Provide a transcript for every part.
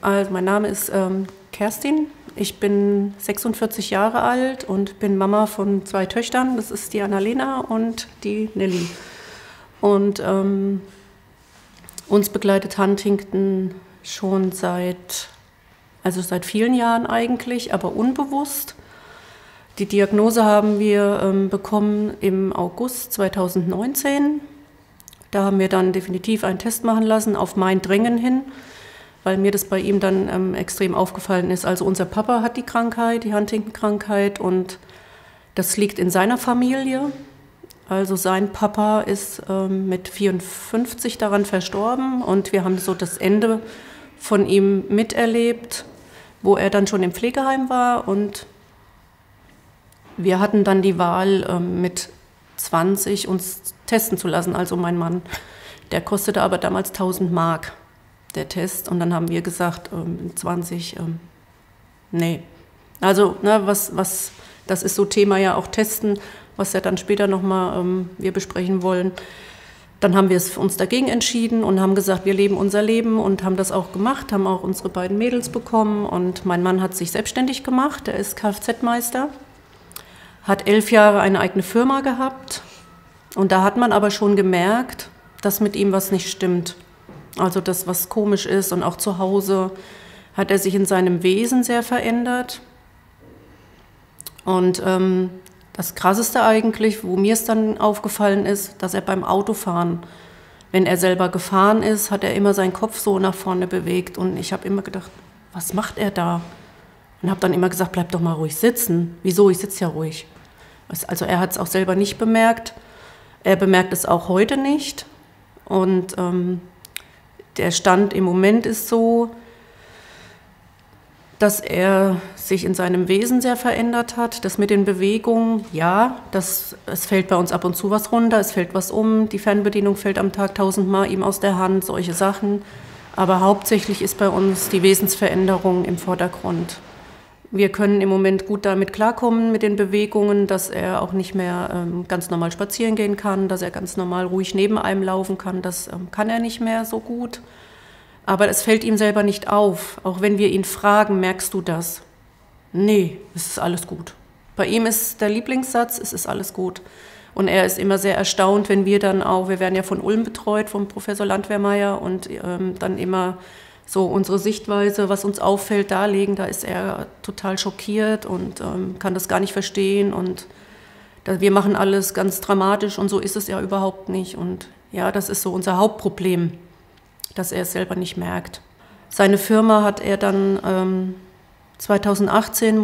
Also mein Name ist Kerstin. Ich bin 46 Jahre alt und bin Mama von 2 Töchtern. Das ist die Annalena und die Nelly. Und uns begleitet Huntington schon seit vielen Jahren eigentlich, aber unbewusst. Die Diagnose haben wir bekommen im August 2019. Da haben wir dann definitiv einen Test machen lassen, auf mein Drängen hin, weil mir das bei ihm dann extrem aufgefallen ist. Also unser Papa hat die Krankheit, die Huntington-Krankheit, und das liegt in seiner Familie. Also sein Papa ist mit 54 daran verstorben und wir haben so das Ende von ihm miterlebt, wo er dann schon im Pflegeheim war, und wir hatten dann die Wahl, mit 20 uns testen zu lassen, also mein Mann. Der kostete aber damals 1000 Mark, der Test, und dann haben wir gesagt, 20, nee. Also, ne, das ist so Thema ja auch Testen, was ja dann später nochmal wir besprechen wollen. Dann haben wir es für uns dagegen entschieden und haben gesagt, wir leben unser Leben, und haben das auch gemacht, haben auch unsere beiden Mädels bekommen, und mein Mann hat sich selbstständig gemacht, er ist Kfz-Meister, hat 11 Jahre eine eigene Firma gehabt, und da hat man aber schon gemerkt, dass mit ihm was nicht stimmt. Also das, was komisch ist, und auch zu Hause hat er sich in seinem Wesen sehr verändert. Und das Krasseste eigentlich, wo mir es dann aufgefallen ist, dass er beim Autofahren, wenn er selber gefahren ist, hat er immer seinen Kopf so nach vorne bewegt, und ich habe immer gedacht, was macht er da? Und habe dann immer gesagt, bleib doch mal ruhig sitzen. Wieso? Ich sitze ja ruhig. Also er hat es auch selber nicht bemerkt. Er bemerkt es auch heute nicht. Und der Stand im Moment ist so, dass er sich in seinem Wesen sehr verändert hat. Das mit den Bewegungen, ja, es fällt bei uns ab und zu was runter, es fällt was um, die Fernbedienung fällt am Tag 1000 Mal ihm aus der Hand, solche Sachen. Aber hauptsächlich ist bei uns die Wesensveränderung im Vordergrund. Wir können im Moment gut damit klarkommen mit den Bewegungen, dass er auch nicht mehr ganz normal spazieren gehen kann, dass er ganz normal ruhig neben einem laufen kann. Das kann er nicht mehr so gut. Aber es fällt ihm selber nicht auf. Auch wenn wir ihn fragen, merkst du das? Nee, es ist alles gut. Bei ihm ist der Lieblingssatz, es ist alles gut. Und er ist immer sehr erstaunt, wenn wir werden ja von Ulm betreut, vom Professor Landwehrmeier, und dann immer so unsere Sichtweise, was uns auffällt, darlegen. Da ist er total schockiert und kann das gar nicht verstehen. Und wir machen alles ganz dramatisch, und so ist es ja überhaupt nicht. Und ja, das ist so unser Hauptproblem, dass er es selber nicht merkt. Seine Firma hat er dann 2017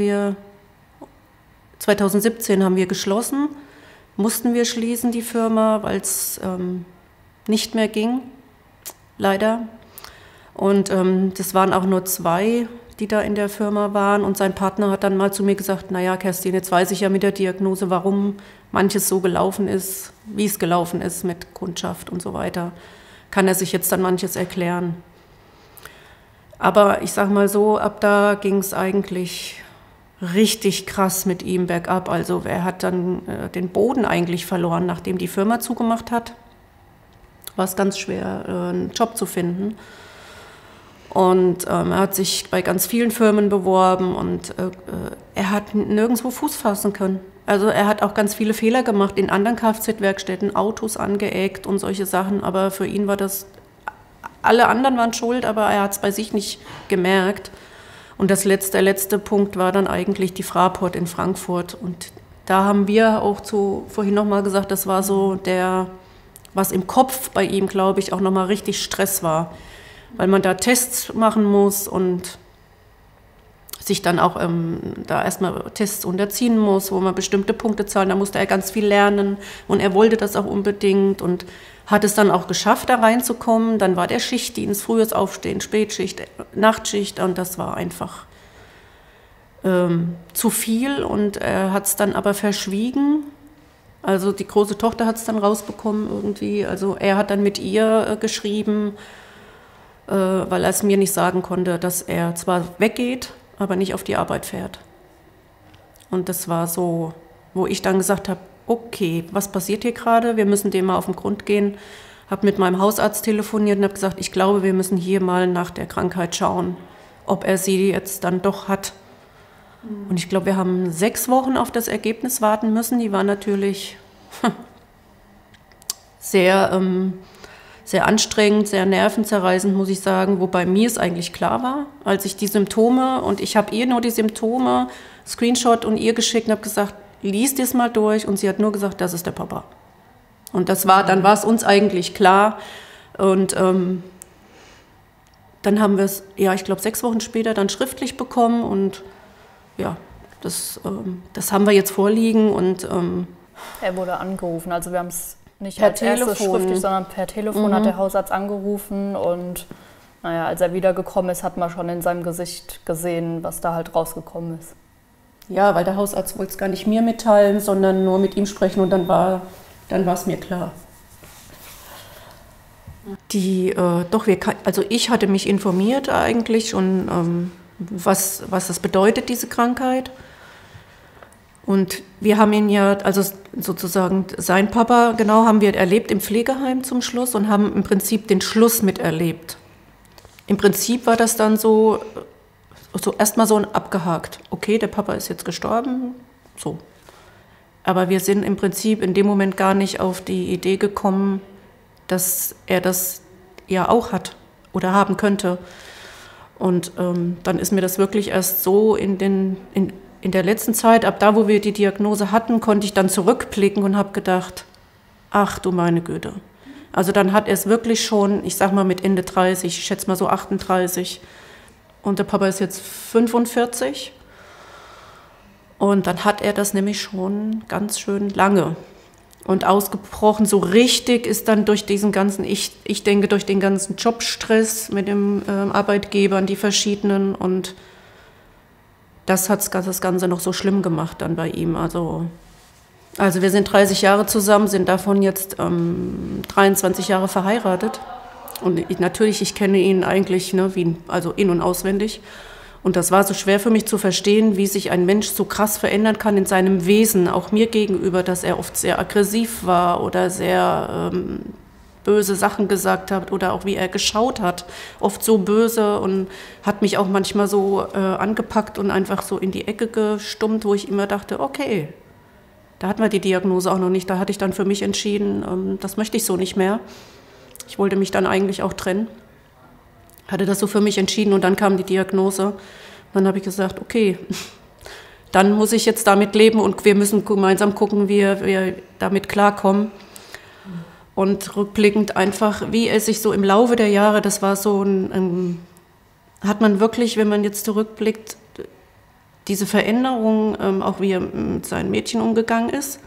haben wir geschlossen, mussten wir schließen, die Firma, weil es nicht mehr ging, leider. Und das waren auch nur 2, die da in der Firma waren. Und sein Partner hat dann mal zu mir gesagt, naja, Kerstin, jetzt weiß ich ja mit der Diagnose, warum manches so gelaufen ist, wie es gelaufen ist mit Kundschaft und so weiter. Kann er sich jetzt dann manches erklären. Aber ich sage mal so, ab da ging es eigentlich richtig krass mit ihm bergab. Also er hat dann den Boden eigentlich verloren, nachdem die Firma zugemacht hat. War es ganz schwer, einen Job zu finden. Und er hat sich bei ganz vielen Firmen beworben, und er hat nirgendwo Fuß fassen können. Also er hat auch ganz viele Fehler gemacht in anderen Kfz-Werkstätten, Autos angeeckt und solche Sachen. Aber für ihn war das, alle anderen waren schuld, aber er hat es bei sich nicht gemerkt. Und der letzte Punkt war dann eigentlich die Fraport in Frankfurt. Und da haben wir auch vorhin nochmal gesagt, das war so was im Kopf bei ihm, glaube ich, auch nochmal richtig Stress war. Weil man da Tests machen muss und sich dann auch da erstmal Tests unterziehen muss, wo man bestimmte Punkte zahlen. Da musste er ganz viel lernen, und er wollte das auch unbedingt und hat es dann auch geschafft, da reinzukommen. Dann war der Schichtdienst, frühes Aufstehen, Spätschicht, Nachtschicht, und das war einfach zu viel, und er hat es dann aber verschwiegen. Also die große Tochter hat es dann rausbekommen irgendwie. Also er hat dann mit ihr geschrieben, weil er es mir nicht sagen konnte, dass er zwar weggeht, aber nicht auf die Arbeit fährt. Und das war so, wo ich dann gesagt habe, okay, was passiert hier gerade? Wir müssen dem mal auf den Grund gehen. habe mit meinem Hausarzt telefoniert und habe gesagt, ich glaube, wir müssen hier mal nach der Krankheit schauen, ob er sie jetzt dann doch hat. Und ich glaube, wir haben 6 Wochen auf das Ergebnis warten müssen. Die war natürlich sehr, sehr anstrengend, sehr nervenzerreißend, muss ich sagen. Wobei mir es eigentlich klar war, als ich die Symptome, und ich habe ihr nur die Symptome, Screenshot und ihr geschickt und habe gesagt, lies das mal durch. Und sie hat nur gesagt, das ist der Papa. Und dann war es uns eigentlich klar. Und dann haben wir es, ja, ich glaube 6 Wochen später dann schriftlich bekommen. Und ja, das haben wir jetzt vorliegen. Und er wurde angerufen, also wir haben es nicht per als erstes Telefon. schriftlich, sondern per Telefon hat der Hausarzt angerufen. Und naja, als er wiedergekommen ist, hat man schon in seinem Gesicht gesehen, was da halt rausgekommen ist. Ja, weil der Hausarzt wollte es gar nicht mir mitteilen, sondern nur mit ihm sprechen, und dann war es mir klar. Also ich hatte mich informiert eigentlich schon, was das bedeutet, diese Krankheit. Und wir haben ihn ja, also sozusagen sein Papa, genau, haben wir erlebt im Pflegeheim zum Schluss und haben im Prinzip den Schluss miterlebt. Im Prinzip war das dann so erstmal so abgehakt. Okay, der Papa ist jetzt gestorben, so. Aber wir sind im Prinzip in dem Moment gar nicht auf die Idee gekommen, dass er das ja auch hat oder haben könnte. Und dann ist mir das wirklich erst so in der letzten Zeit, ab da, wo wir die Diagnose hatten, konnte ich dann zurückblicken und habe gedacht, ach du meine Güte. Also dann hat er es wirklich schon, ich sag mal mit Ende 30, ich schätze mal so 38. Und der Papa ist jetzt 45. Und dann hat er das nämlich schon ganz schön lange. Und ausgebrochen, so richtig ist dann durch diesen ganzen, ich denke durch den ganzen Jobstress mit dem Arbeitgebern, die verschiedenen, und das hat das Ganze noch so schlimm gemacht dann bei ihm. Also wir sind 30 Jahre zusammen, sind davon jetzt 23 Jahre verheiratet. Und ich kenne ihn eigentlich, ne, also in- und auswendig. Und das war so schwer für mich zu verstehen, wie sich ein Mensch so krass verändern kann in seinem Wesen, auch mir gegenüber, dass er oft sehr aggressiv war oder sehr böse Sachen gesagt hat oder auch wie er geschaut hat, oft so böse, und hat mich auch manchmal so angepackt und einfach so in die Ecke gestummt, wo ich immer dachte, okay, da hatten wir die Diagnose auch noch nicht, da hatte ich dann für mich entschieden, das möchte ich so nicht mehr. Ich wollte mich dann eigentlich auch trennen. Hatte das so für mich entschieden, und dann kam die Diagnose. Und dann habe ich gesagt, okay, dann muss ich jetzt damit leben und wir müssen gemeinsam gucken, wie wir damit klarkommen. Und rückblickend einfach, wie er sich so im Laufe der Jahre, das war so hat man wirklich, wenn man jetzt zurückblickt, diese Veränderung, auch wie er mit seinen Mädchen umgegangen ist,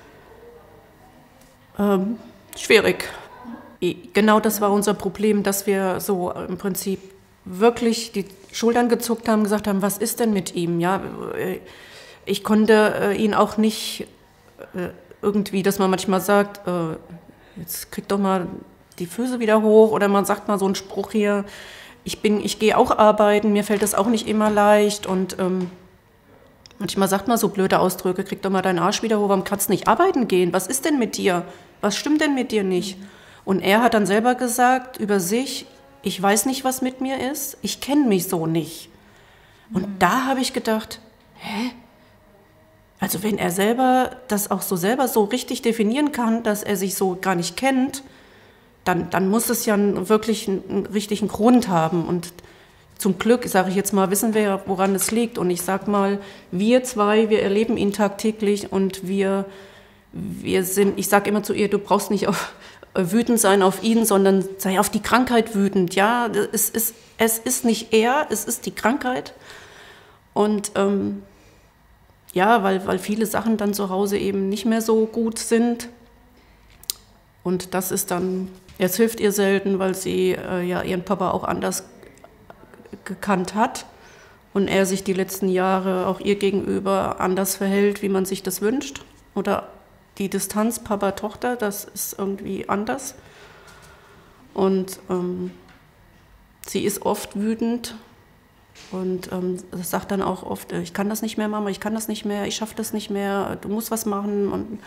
schwierig. Genau das war unser Problem, dass wir so im Prinzip wirklich die Schultern gezuckt haben, gesagt haben, was ist denn mit ihm? Ja, ich konnte ihn auch nicht irgendwie, dass man manchmal sagt, jetzt krieg doch mal die Füße wieder hoch, oder man sagt mal so einen Spruch hier, ich gehe auch arbeiten, mir fällt das auch nicht immer leicht, und manchmal sagt man so blöde Ausdrücke, krieg doch mal deinen Arsch wieder hoch, warum kannst du nicht arbeiten gehen? Was ist denn mit dir? Was stimmt denn mit dir nicht? Und er hat dann selber gesagt über sich, ich weiß nicht, was mit mir ist, ich kenne mich so nicht. Und da habe ich gedacht, hä? Also wenn er selber das auch so selber so richtig definieren kann, dass er sich so gar nicht kennt, dann muss es ja wirklich einen richtigen Grund haben. Und zum Glück, sage ich jetzt mal, wissen wir ja, woran es liegt. Und ich sage mal, wir zwei, wir erleben ihn tagtäglich, und wir sind, ich sage immer zu ihr, du brauchst nicht wütend sein auf ihn, sondern sei auf die Krankheit wütend. Ja, es ist nicht er, es ist die Krankheit. Und ja, weil viele Sachen dann zu Hause eben nicht mehr so gut sind. Und das ist dann, es hilft ihr selten, weil sie ja ihren Papa auch anders gekannt hat und er sich die letzten Jahre auch ihr gegenüber anders verhält, wie man sich das wünscht. Oder die Distanz Papa-Tochter, das ist irgendwie anders. Und sie ist oft wütend und sagt dann auch oft, ich kann das nicht mehr, Mama, ich kann das nicht mehr, ich schaffe das nicht mehr, du musst was machen.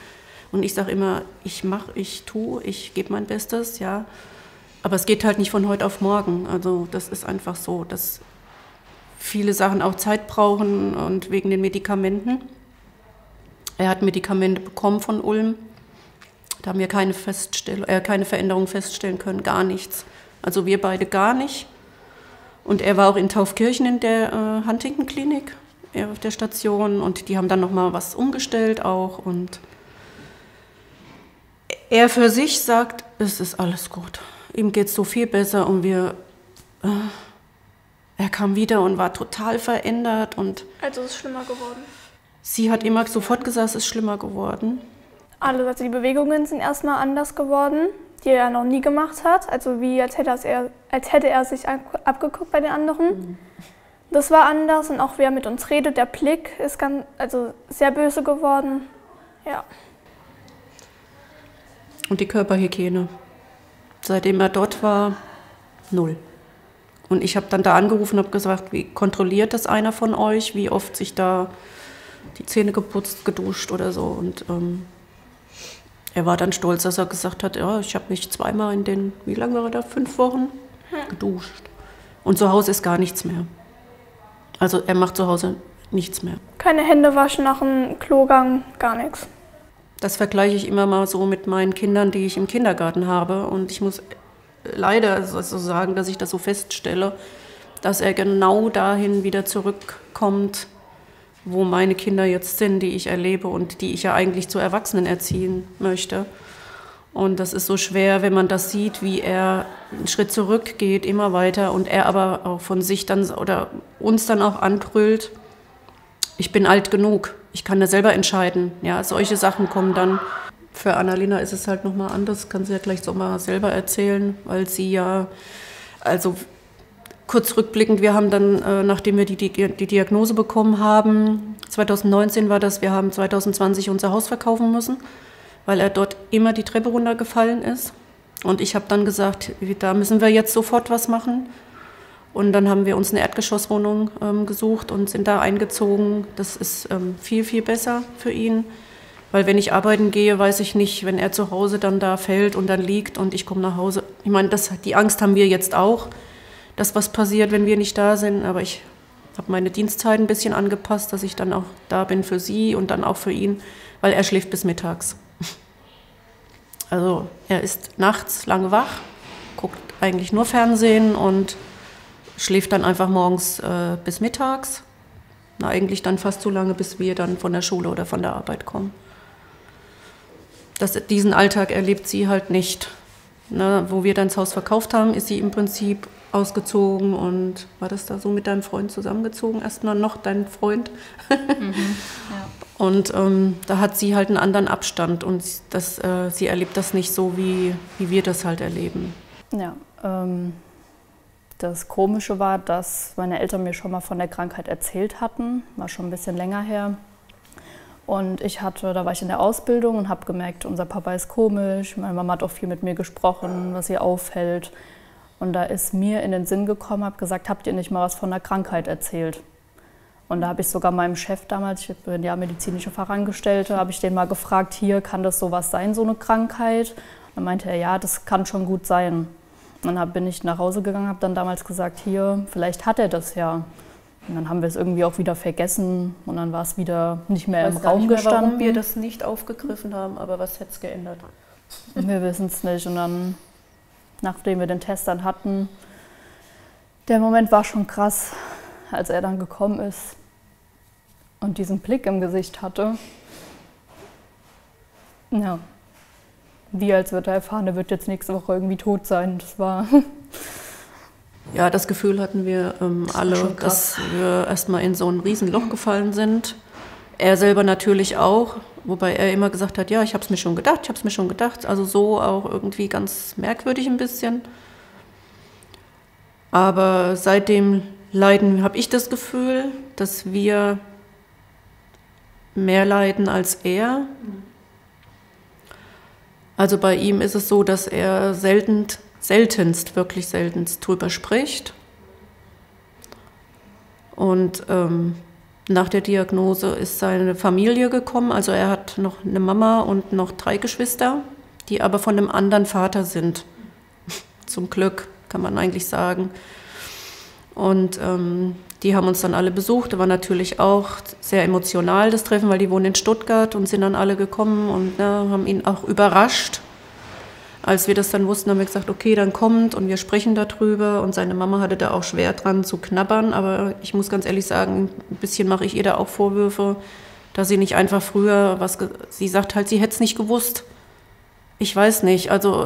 Und ich sage immer, ich mache, ich tue, ich gebe mein Bestes, ja. Aber es geht halt nicht von heute auf morgen. Also das ist einfach so, dass viele Sachen auch Zeit brauchen und wegen den Medikamenten. Er hat Medikamente bekommen von Ulm. Da haben wir keine Veränderung feststellen können, gar nichts. Also wir beide gar nicht. Und er war auch in Taufkirchen in der Huntington-Klinik auf der Station und die haben dann nochmal was umgestellt auch. Und er für sich sagt, es ist alles gut. Ihm geht es so viel besser und er kam wieder und war total verändert. Und also es ist schlimmer geworden? Sie hat immer sofort gesagt, es ist schlimmer geworden. Also die Bewegungen sind erstmal anders geworden, die er noch nie gemacht hat. Also wie als hätte er sich abgeguckt bei den anderen. Das war anders und auch wie er mit uns redet, der Blick ist sehr böse geworden. Ja. Und die Körperhygiene. Seitdem er dort war, 0. Und ich habe dann da angerufen und habe gesagt, wie kontrolliert das einer von euch, wie oft sich da die Zähne geputzt, geduscht oder so. Und er war dann stolz, dass er gesagt hat, ja, ich habe mich zweimal in den, wie lange war er da, 5 Wochen geduscht. Und zu Hause ist gar nichts mehr. Also er macht zu Hause nichts mehr. Keine Hände waschen nach dem Klogang, gar nichts. Das vergleiche ich immer mal so mit meinen Kindern, die ich im Kindergarten habe. Und ich muss leider so sagen, dass ich das so feststelle, dass er genau dahin wieder zurückkommt, wo meine Kinder jetzt sind, die ich erlebe und die ich ja eigentlich zu Erwachsenen erziehen möchte. Und das ist so schwer, wenn man das sieht, wie er einen Schritt zurückgeht, immer weiter und er aber auch von sich dann oder uns dann auch anbrüllt, ich bin alt genug, ich kann da selber entscheiden. Ja, solche Sachen kommen dann. Für Annalena ist es halt nochmal anders, kann sie ja gleich so mal selber erzählen, weil sie ja, also kurz rückblickend, wir haben dann, nachdem wir die Diagnose bekommen haben, 2019 war das, wir haben 2020 unser Haus verkaufen müssen, weil er dort immer die Treppe runtergefallen ist. Und ich habe dann gesagt, da müssen wir jetzt sofort was machen. Und dann haben wir uns eine Erdgeschosswohnung gesucht und sind da eingezogen. Das ist viel, viel besser für ihn. Weil wenn ich arbeiten gehe, weiß ich nicht, wenn er zu Hause dann da fällt und dann liegt und ich komme nach Hause. Ich meine, die Angst haben wir jetzt auch, dass was passiert, wenn wir nicht da sind. Aber ich habe meine Dienstzeit ein bisschen angepasst, dass ich dann auch da bin für sie und dann auch für ihn, weil er schläft bis mittags. Also er ist nachts lange wach, guckt eigentlich nur Fernsehen und schläft dann einfach morgens bis mittags. Na, eigentlich dann fast so lange, bis wir dann von der Schule oder von der Arbeit kommen. Diesen Alltag erlebt sie halt nicht. Ne, wo wir dann das Haus verkauft haben, ist sie im Prinzip ausgezogen und war das da so mit deinem Freund zusammengezogen? Erstmal noch dein Freund. Mhm, ja. Und da hat sie halt einen anderen Abstand und sie erlebt das nicht so, wie wir das halt erleben. Ja, das Komische war, dass meine Eltern mir schon mal von der Krankheit erzählt hatten, war schon ein bisschen länger her. Und da war ich in der Ausbildung und habe gemerkt, unser Papa ist komisch, meine Mama hat auch viel mit mir gesprochen, was ihr auffällt. Und da ist mir in den Sinn gekommen, habe gesagt, habt ihr nicht mal was von der Krankheit erzählt? Und da habe ich sogar meinem Chef damals, ich bin ja medizinische Fachangestellte, habe ich den mal gefragt, hier, kann das sowas sein, so eine Krankheit? Und dann meinte er, ja, das kann schon gut sein. Und dann bin ich nach Hause gegangen, habe dann damals gesagt, hier, vielleicht hat er das ja. Und dann haben wir es irgendwie auch wieder vergessen und dann war es wieder nicht mehr im Raum gestanden. Warum wir das nicht aufgegriffen haben, aber was hätte es geändert? Wir wissen es nicht. Und dann, nachdem wir den Test dann hatten, der Moment war schon krass, als er dann gekommen ist und diesen Blick im Gesicht hatte. Ja, wie als würde er erfahren, er wird jetzt nächste Woche irgendwie tot sein. Das war... Ja, das Gefühl hatten wir alle, dass wir erstmal in so ein Riesenloch gefallen sind. Er selber natürlich auch, wobei er immer gesagt hat, ja, ich habe es mir schon gedacht. Also so auch irgendwie ganz merkwürdig ein bisschen. Aber seit dem Leiden habe ich das Gefühl, dass wir mehr leiden als er. Also bei ihm ist es so, dass er wirklich seltenst drüber spricht. Und Nach der Diagnose ist seine Familie gekommen, also er hat noch eine Mama und noch 3 Geschwister, die aber von einem anderen Vater sind. Zum Glück, kann man eigentlich sagen. Und die haben uns dann alle besucht. Das war natürlich auch sehr emotional, das Treffen, weil die wohnen in Stuttgart und sind dann alle gekommen und haben ihn auch überrascht. Als wir das dann wussten, haben wir gesagt, okay, dann kommt und wir sprechen darüber. Und seine Mama hatte da auch schwer dran zu knabbern. Aber ich muss ganz ehrlich sagen, ein bisschen mache ich ihr da auch Vorwürfe, dass sie nicht einfach früher sie sagt halt, sie hätte es nicht gewusst. Ich weiß nicht, also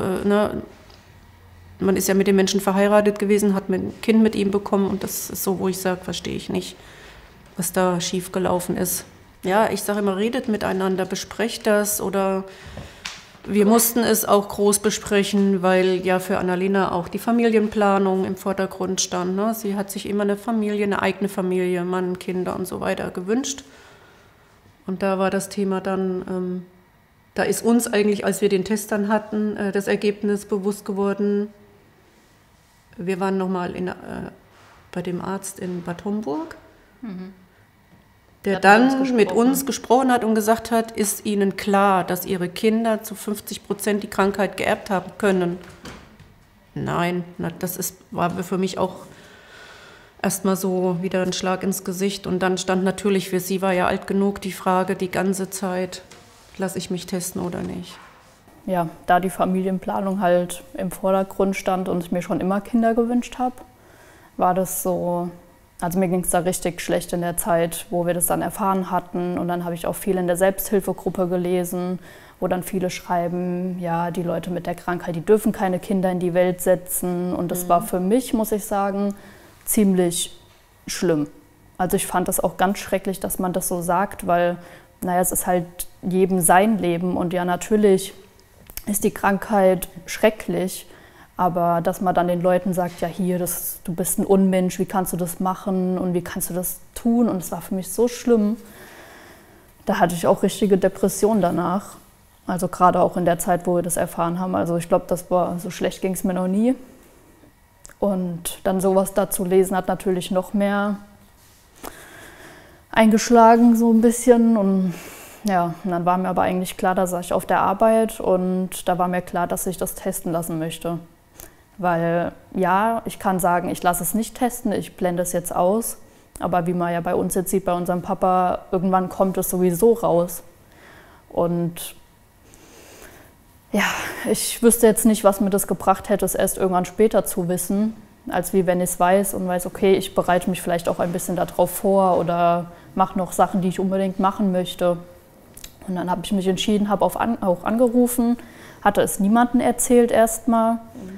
man ist ja mit dem Menschen verheiratet gewesen, hat ein Kind mit ihm bekommen und das ist so, wo ich sage, verstehe ich nicht, was da schiefgelaufen ist. Ja, ich sage immer, redet miteinander, besprecht das oder wir mussten es auch groß besprechen, weil ja für Annalena auch die Familienplanung im Vordergrund stand. Ne? Sie hat sich immer eine Familie, eine eigene Familie, Mann, Kinder und so weiter gewünscht. Und da war das Thema dann, da ist uns eigentlich, als wir den Test dann hatten, das Ergebnis bewusst geworden. Wir waren nochmal bei dem Arzt in Bad Homburg, der dann mit uns gesprochen hat und gesagt hat, ist Ihnen klar, dass Ihre Kinder zu 50% die Krankheit geerbt haben können? Nein, war für mich auch erstmal so wieder ein Schlag ins Gesicht. Und dann stand natürlich, für sie war ja alt genug, die Frage die ganze Zeit, lasse ich mich testen oder nicht? Ja, da die Familienplanung halt im Vordergrund stand und ich mir schon immer Kinder gewünscht habe, war das so. Also mir ging es da richtig schlecht in der Zeit, wo wir das dann erfahren hatten. Und dann habe ich auch viel in der Selbsthilfegruppe gelesen, wo dann viele schreiben, ja, die Leute mit der Krankheit, die dürfen keine Kinder in die Welt setzen. Und das war für mich, muss ich sagen, ziemlich schlimm. Also ich fand das auch ganz schrecklich, dass man das so sagt, weil, naja, es ist halt jedem sein Leben. Und ja, natürlich ist die Krankheit schrecklich. Aber dass man dann den Leuten sagt, ja hier, du bist ein Unmensch, wie kannst du das machen und wie kannst du das tun? Und es war für mich so schlimm. Da hatte ich auch richtige Depressionen danach. Also gerade auch in der Zeit, wo wir das erfahren haben. Also ich glaube, so schlecht ging es mir noch nie. Und dann sowas dazu lesen hat natürlich noch mehr eingeschlagen so ein bisschen. Und ja, und dann war mir aber eigentlich klar, da saß ich auf der Arbeit und da war mir klar, dass ich das testen lassen möchte. Weil ja, ich kann sagen, ich lasse es nicht testen, ich blende es jetzt aus. Aber wie man ja bei uns jetzt sieht, bei unserem Papa, irgendwann kommt es sowieso raus. Und ja, ich wüsste jetzt nicht, was mir das gebracht hätte, es erst irgendwann später zu wissen, als wie wenn ich es weiß und weiß, okay, ich bereite mich vielleicht auch ein bisschen darauf vor oder mache noch Sachen, die ich unbedingt machen möchte. Und dann habe ich mich entschieden, habe auch angerufen, hatte es niemandem erzählt erstmal.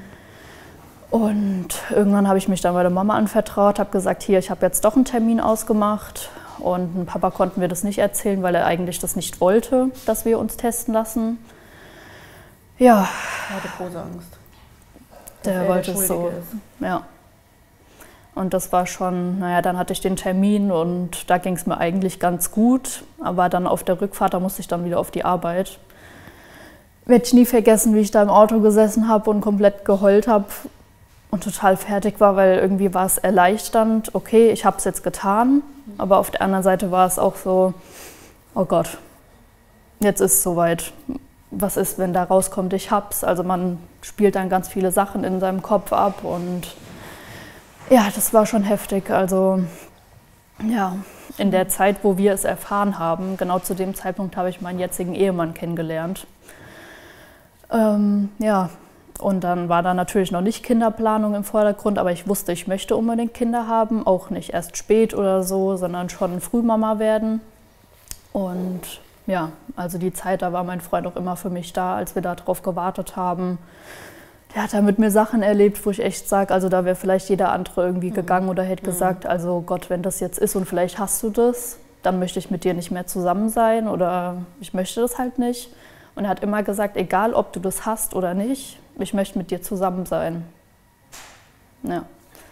Und irgendwann habe ich mich dann bei der Mama anvertraut, habe gesagt, hier, ich habe jetzt doch einen Termin ausgemacht. Und dem Papa konnten wir das nicht erzählen, weil er eigentlich das nicht wollte, dass wir uns testen lassen. Ja. Er hatte große Angst. Der wollte es so. Ja. Und das war schon, naja, dann hatte ich den Termin und da ging es mir eigentlich ganz gut. Aber dann auf der Rückfahrt, da musste ich dann wieder auf die Arbeit. Werde ich nie vergessen, wie ich da im Auto gesessen habe und komplett geheult habe. Und total fertig war, weil irgendwie war es erleichternd, okay, ich habe es jetzt getan, aber auf der anderen Seite war es auch so, oh Gott, jetzt ist es soweit. Was ist, wenn da rauskommt, ich hab's? Also man spielt dann ganz viele Sachen in seinem Kopf ab und ja, das war schon heftig. Also ja, in der Zeit, wo wir es erfahren haben, genau zu dem Zeitpunkt habe ich meinen jetzigen Ehemann kennengelernt. Ja. Und dann war da natürlich noch nicht Kinderplanung im Vordergrund, aber ich wusste, ich möchte unbedingt Kinder haben, auch nicht erst spät oder so, sondern schon Frühmama werden. Und ja, also die Zeit, da war mein Freund auch immer für mich da, als wir darauf gewartet haben. Der hat da mit mir Sachen erlebt, wo ich echt sage, also da wäre vielleicht jeder andere irgendwie gegangen oder hätte gesagt, also Gott, wenn das jetzt ist und vielleicht hast du das, dann möchte ich mit dir nicht mehr zusammen sein oder ich möchte das halt nicht. Und er hat immer gesagt, egal ob du das hast oder nicht, ich möchte mit dir zusammen sein. Ja.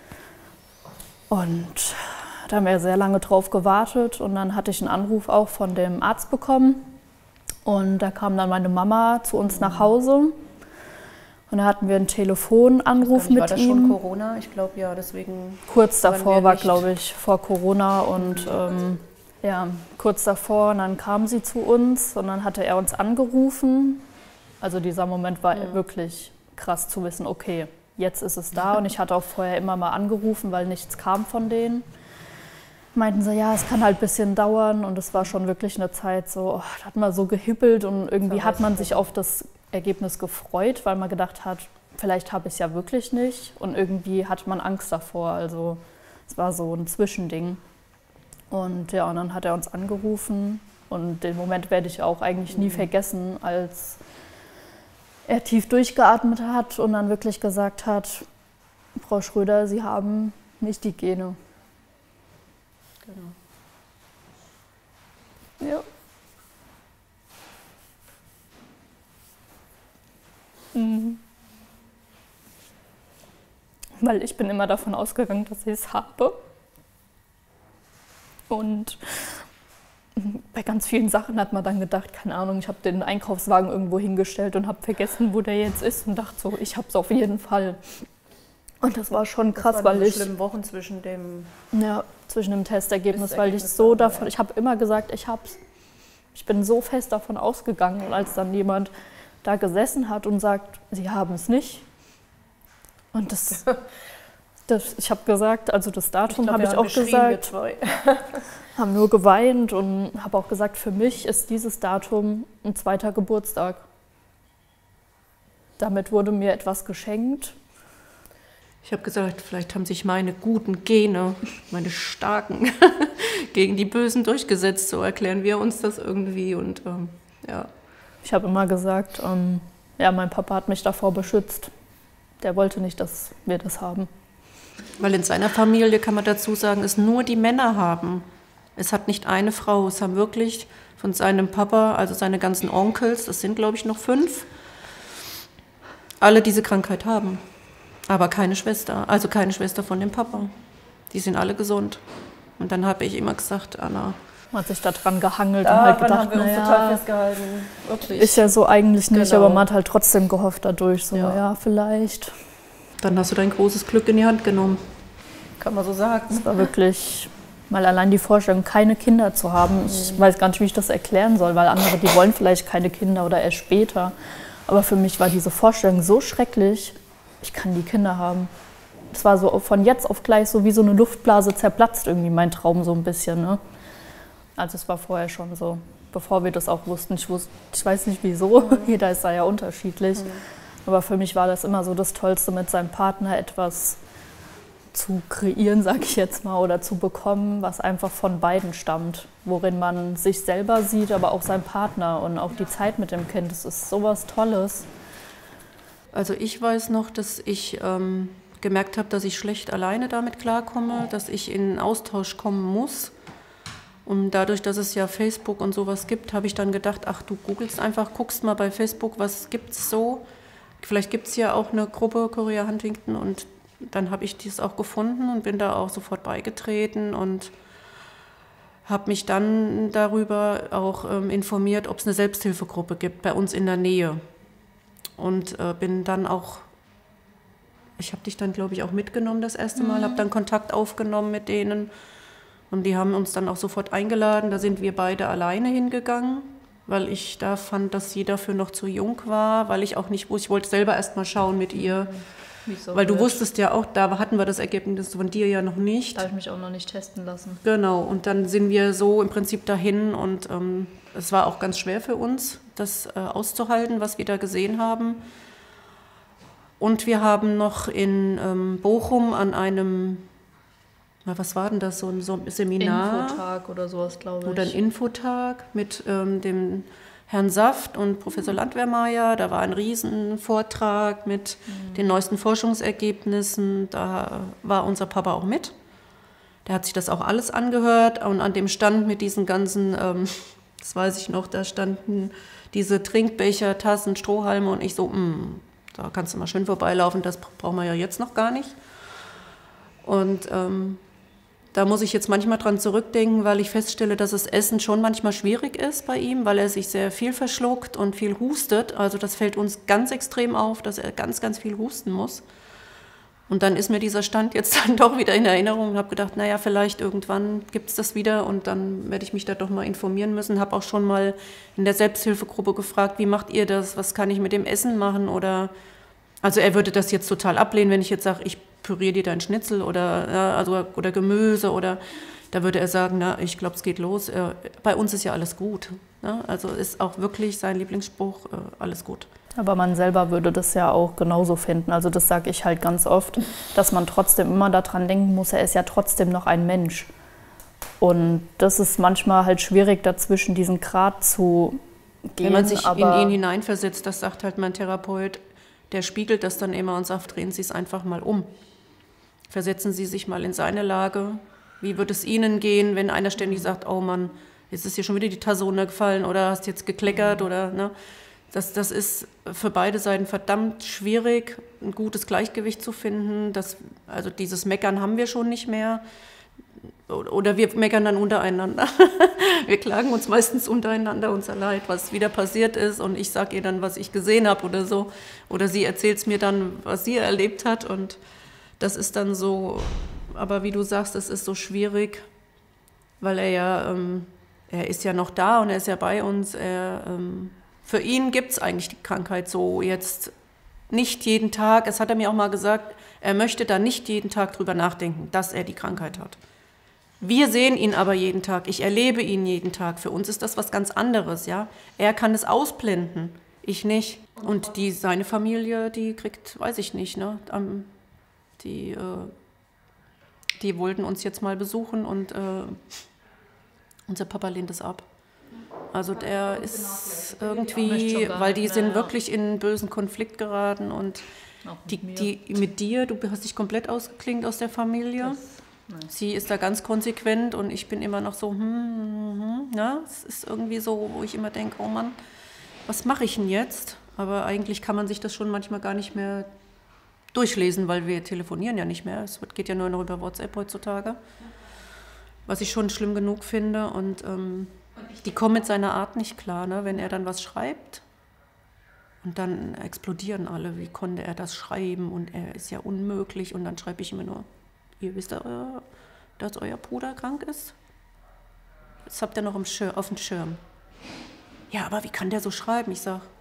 Und da haben wir sehr lange drauf gewartet und dann hatte ich einen Anruf auch von dem Arzt bekommen. Und da kam dann meine Mama zu uns nach Hause. Und da hatten wir einen Telefonanruf mit ihm. War das schon Corona? Ich glaube ja, deswegen. Kurz davor war, glaube ich, vor Corona und Ja, kurz davor, und dann kam sie zu uns und dann hatte er uns angerufen. Also dieser Moment war wirklich krass zu wissen, okay, jetzt ist es da. Und ich hatte auch vorher immer mal angerufen, weil nichts kam von denen. Meinten sie, ja, es kann halt ein bisschen dauern. Und es war schon wirklich eine Zeit so, da hat man so gehippelt und irgendwie hat man sich auf das Ergebnis gefreut, weil man gedacht hat, vielleicht habe ich es ja wirklich nicht. Und irgendwie hatte man Angst davor. Also es war so ein Zwischending. Und ja, und dann hat er uns angerufen. Und den Moment werde ich auch eigentlich nie vergessen, als er tief durchgeatmet hat und dann wirklich gesagt hat, Frau Schröder, Sie haben nicht die Gene. Genau. Ja. Mhm. Weil ich bin immer davon ausgegangen, dass ich es habe. Und bei ganz vielen Sachen hat man dann gedacht, keine Ahnung, ich habe den Einkaufswagen irgendwo hingestellt und habe vergessen, wo der jetzt ist und dachte so, ich habe es auf jeden Fall. Und das war schon krass, das waren weil ich schlimme Wochen zwischen dem Testergebnis, weil ich so davon, ich habe immer gesagt, ich hab's. Ich bin so fest davon ausgegangen und als dann jemand da gesessen hat und sagt, Sie haben es nicht. Und ich habe gesagt, also das Datum habe ich auch gesagt, haben nur geweint und habe auch gesagt, für mich ist dieses Datum ein zweiter Geburtstag. Damit wurde mir etwas geschenkt. Ich habe gesagt, vielleicht haben sich meine guten Gene, meine starken, gegen die Bösen durchgesetzt. So erklären wir uns das irgendwie. Und ja. Ich habe immer gesagt, ja, mein Papa hat mich davor beschützt. Der wollte nicht, dass wir das haben. Weil in seiner Familie, kann man dazu sagen, es nur die Männer haben. Es hat nicht eine Frau. Es haben wirklich von seinem Papa, also seine ganzen Onkels, das sind glaube ich noch 5, alle diese Krankheit haben. Aber keine Schwester, also keine Schwester von dem Papa. Die sind alle gesund. Und dann habe ich immer gesagt, Anna. Man hat sich da dran gehangelt und halt gedacht, haben wir uns total festgehalten. Wirklich. Ist ja so eigentlich nicht, Genau. aber man hat halt trotzdem gehofft dadurch, so ja, vielleicht. Dann hast du dein großes Glück in die Hand genommen. Kann man so sagen. Es war wirklich mal allein die Vorstellung, keine Kinder zu haben. Ich weiß gar nicht, wie ich das erklären soll, weil andere, die wollen vielleicht keine Kinder oder erst später. Aber für mich war diese Vorstellung so schrecklich, ich kann die Kinder haben. Es war so von jetzt auf gleich so wie so eine Luftblase zerplatzt irgendwie mein Traum so ein bisschen. Ne? Also es war vorher schon so, bevor wir das auch wussten. Ich weiß nicht wieso, jeder ist da ja unterschiedlich. Aber für mich war das immer so das Tollste, mit seinem Partner etwas zu kreieren, sage ich jetzt mal, oder zu bekommen, was einfach von beiden stammt. Worin man sich selber sieht, aber auch seinen Partner und auch die Zeit mit dem Kind. Das ist sowas Tolles. Also ich weiß noch, dass ich gemerkt habe, dass ich schlecht alleine damit klarkomme, dass ich in einen Austausch kommen muss. Und dadurch, dass es ja Facebook und sowas gibt, habe ich dann gedacht, ach, du googelst einfach, guckst mal bei Facebook, was gibt's so. Vielleicht gibt es ja auch eine Gruppe Chorea Huntington und dann habe ich dies auch gefunden und bin da auch sofort beigetreten und habe mich dann darüber auch informiert, ob es eine Selbsthilfegruppe gibt bei uns in der Nähe. Und bin dann auch, ich habe dich dann, glaube ich, auch mitgenommen das erste Mal, habe dann Kontakt aufgenommen mit denen und die haben uns dann auch sofort eingeladen. Da sind wir beide alleine hingegangen, weil ich da fand, dass sie dafür noch zu jung war, weil ich auch nicht wusste, ich wollte selber erst mal schauen mit ihr, weil du wusstest ja auch, da hatten wir das Ergebnis von dir ja noch nicht. Da habe ich mich auch noch nicht testen lassen. Genau, und dann sind wir so im Prinzip dahin und es war auch ganz schwer für uns, das auszuhalten, was wir da gesehen haben. Und wir haben noch in Bochum an einem, was war denn das, so ein Seminar? Infotag oder sowas, glaube ich. Oder ein Infotag mit dem Herrn Saft und Professor Landwehrmeier. Da war ein Riesenvortrag mit den neuesten Forschungsergebnissen. Da war unser Papa auch mit. Der hat sich das auch alles angehört und an dem Stand mit diesen ganzen, das weiß ich noch, da standen diese Trinkbecher, Tassen, Strohhalme und ich so, da kannst du mal schön vorbeilaufen, das brauchen wir ja jetzt noch gar nicht. Und da muss ich jetzt manchmal dran zurückdenken, weil ich feststelle, dass das Essen schon manchmal schwierig ist bei ihm, weil er sich sehr viel verschluckt und viel hustet. Also das fällt uns ganz extrem auf, dass er ganz, ganz viel husten muss. Und dann ist mir dieser Stand jetzt dann doch wieder in Erinnerung und habe gedacht, naja, vielleicht irgendwann gibt es das wieder und dann werde ich mich da doch mal informieren müssen. Habe auch schon mal in der Selbsthilfegruppe gefragt, wie macht ihr das, was kann ich mit dem Essen machen oder, also er würde das jetzt total ablehnen, wenn ich jetzt sage, ich püriere dir dein Schnitzel oder, ja, also, oder Gemüse oder, da würde er sagen, na, ich glaube, es geht los, bei uns ist ja alles gut. Ne? Also ist auch wirklich sein Lieblingsspruch, alles gut. Aber man selber würde das ja auch genauso finden. Also das sage ich halt ganz oft, dass man trotzdem immer daran denken muss, er ist ja trotzdem noch ein Mensch. Und das ist manchmal halt schwierig, dazwischen diesen Grat zu gehen. Wenn man sich in ihn hineinversetzt, das sagt halt mein Therapeut, der spiegelt das dann immer und sagt, drehen Sie es einfach mal um. Versetzen Sie sich mal in seine Lage. Wie wird es Ihnen gehen, wenn einer ständig sagt, oh Mann, jetzt ist dir schon wieder die Tasse runtergefallen oder hast jetzt gekleckert oder, ne? Das ist für beide Seiten verdammt schwierig, ein gutes Gleichgewicht zu finden. Also dieses Meckern haben wir schon nicht mehr. Oder wir meckern dann untereinander. Wir klagen uns meistens untereinander unser Leid, was wieder passiert ist. Und ich sage ihr dann, was ich gesehen habe oder so. Oder sie erzählt es mir dann, was sie erlebt hat. Und das ist dann so, aber wie du sagst, es ist so schwierig, weil er ist ja noch da und er ist ja bei uns. Für ihn gibt es eigentlich die Krankheit so jetzt nicht jeden Tag. Es hat er mir auch mal gesagt, er möchte da nicht jeden Tag drüber nachdenken, dass er die Krankheit hat. Wir sehen ihn aber jeden Tag, ich erlebe ihn jeden Tag. Für uns ist das was ganz anderes, ja. Er kann es ausblenden, ich nicht. Und seine Familie, die kriegt, weiß ich nicht, ne? Die wollten uns jetzt mal besuchen und unser Papa lehnt es ab. Also der ist irgendwie, weil die sind wirklich in einen bösen Konflikt geraten und mit dir, du hast dich komplett ausgeklingt aus der Familie. Sie ist da ganz konsequent und ich bin immer noch so, ja, es ist irgendwie so, wo ich immer denke, oh Mann, was mache ich denn jetzt? Aber eigentlich kann man sich das schon manchmal gar nicht mehr durchlesen, weil wir telefonieren ja nicht mehr. Es geht ja nur noch über WhatsApp heutzutage, was ich schon schlimm genug finde und die kommen mit seiner Art nicht klar, ne? Wenn er dann was schreibt und dann explodieren alle, wie konnte er das schreiben und er ist ja unmöglich und dann schreibe ich immer nur, ihr wisst, dass euer Bruder krank ist? Das habt ihr noch auf dem Schirm. Ja, aber wie kann der so schreiben? Ich sage,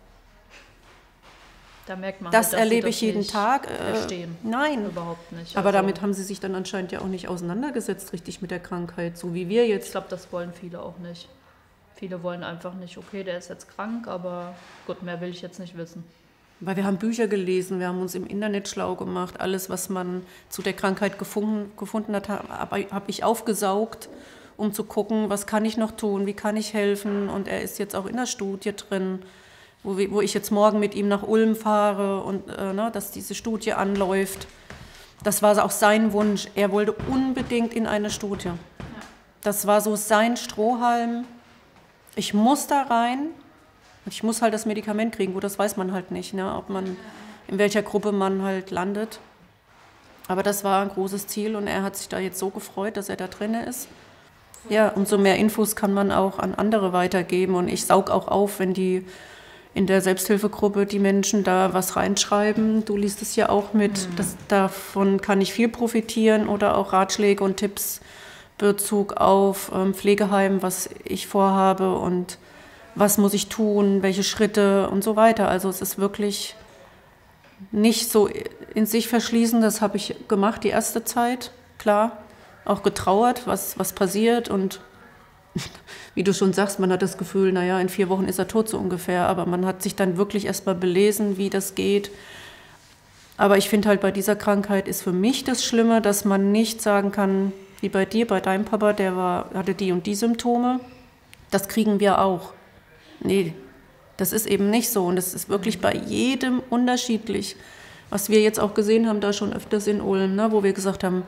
da merkt man das halt, erlebe ich jeden Tag. Verstehen. Nein, überhaupt nicht. Aber damit haben sie sich dann anscheinend ja auch nicht auseinandergesetzt, richtig mit der Krankheit, so wie wir jetzt. Ich glaube, das wollen viele auch nicht. Viele wollen einfach nicht, okay, der ist jetzt krank, aber gut, mehr will ich jetzt nicht wissen. Weil wir haben Bücher gelesen, wir haben uns im Internet schlau gemacht. Alles, was man zu der Krankheit gefunden hat, habe ich aufgesaugt, um zu gucken, was kann ich noch tun, wie kann ich helfen. Und er ist jetzt auch in der Studie drin, wo ich jetzt morgen mit ihm nach Ulm fahre und dass diese Studie anläuft. Das war auch sein Wunsch. Er wollte unbedingt in eine Studie. Ja. Das war so sein Strohhalm. Ich muss da rein und ich muss halt das Medikament kriegen. Gut, das weiß man halt nicht, ne? Ob man, in welcher Gruppe man halt landet. Aber das war ein großes Ziel und er hat sich da jetzt so gefreut, dass er da drin ist. Ja, umso mehr Infos kann man auch an andere weitergeben und ich saug auch auf, wenn die in der Selbsthilfegruppe die Menschen da was reinschreiben. Du liest es ja auch mit. Davon kann ich viel profitieren oder auch Ratschläge und Tipps Bezug auf Pflegeheim, was ich vorhabe und was muss ich tun, welche Schritte und so weiter. Also es ist wirklich nicht so in sich verschließen, das habe ich gemacht die erste Zeit, klar, auch getrauert, was passiert und wie du schon sagst, man hat das Gefühl, naja, in 4 Wochen ist er tot so ungefähr, aber man hat sich dann wirklich erstmal belesen, wie das geht. Aber ich finde halt, bei dieser Krankheit ist für mich das Schlimme, dass man nicht sagen kann, wie bei dir, bei deinem Papa, hatte die und die Symptome, das kriegen wir auch. Nee, das ist eben nicht so und das ist wirklich bei jedem unterschiedlich. Was wir jetzt auch gesehen haben, da schon öfters in Ulm, ne, wo wir gesagt haben,